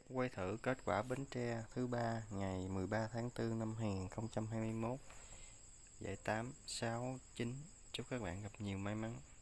Quay thử kết quả Bến Tre thứ ba ngày 13 tháng 4 năm 2021, giải 8, 6, 9. Chúc các bạn gặp nhiều may mắn.